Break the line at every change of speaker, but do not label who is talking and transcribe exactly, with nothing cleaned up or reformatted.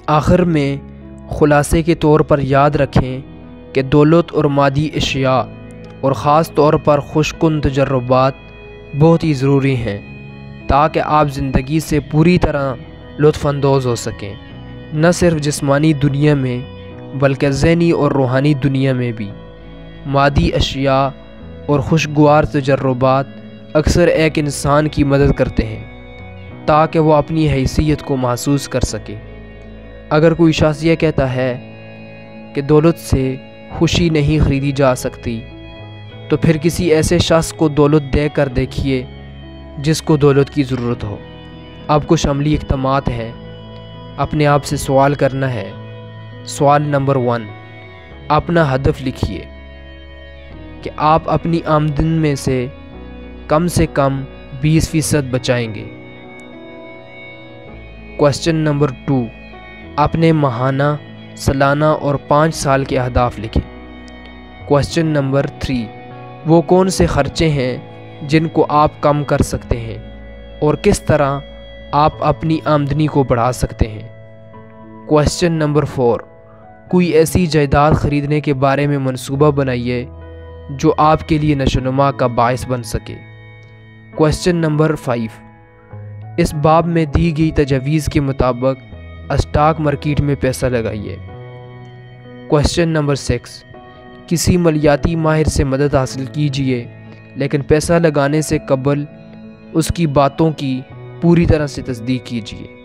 آخر میں خلاصے کے طور پر یاد رکھیں کہ دولت اور مادی اشیاء اور خاص طور پر خوش کن تجربات بہت ہی ضروری ہیں تاکہ آپ زندگی سے پوری طرح لطف اندوز ہو سکیں، نہ صرف جسمانی دنیا میں بلکہ ذہنی اور روحانی دنیا میں بھی۔ مادی اشیاء اور خوشگوار تجربات اکثر ایک انسان کی مدد کرتے ہیں تاکہ وہ اپنی حیثیت کو محسوس کر سکے۔ اگر کوئی شخص یہ کہتا ہے کہ دولت سے خوشی نہیں خریدی جا سکتی، تو پھر کسی ایسے شخص کو دولت دے کر دیکھیے جس کو دولت کی ضرورت ہو۔ اب کچھ عملی اقدامات ہیں۔ اپنے آپ سے سوال کرنا ہے۔ سوال نمبر ون، اپنا ہدف لکھیے کہ آپ اپنی آمدن میں سے کم سے کم بیس فیصد بچائیں گے۔ کوسچن نمبر ٹو، اپنے ماہانہ، سالانہ اور پانچ سال کے اہداف لکھیں۔ کوسچن نمبر تھری، وہ کون سے خرچے ہیں جن کو آپ کم کر سکتے ہیں اور کس طرح آپ اپنی آمدنی کو بڑھا سکتے ہیں۔ کوسچن نمبر فور، کوئی ایسی جائیداد خریدنے کے بارے میں منصوبہ بنائیے جو آپ کے لیے نشو و نما کا باعث بن سکے۔ کوسچن نمبر فائیو، اس باب میں دی گئی تجاویز کے مطابق اسٹاک مارکیٹ میں پیسہ لگائیے۔ کوسچن نمبر سکس، کسی مالیاتی ماہر سے مدد حاصل کیجیے لیکن پیسہ لگانے سے قبل اس کی باتوں کی پوری طرح سے تصدیق کیجیے۔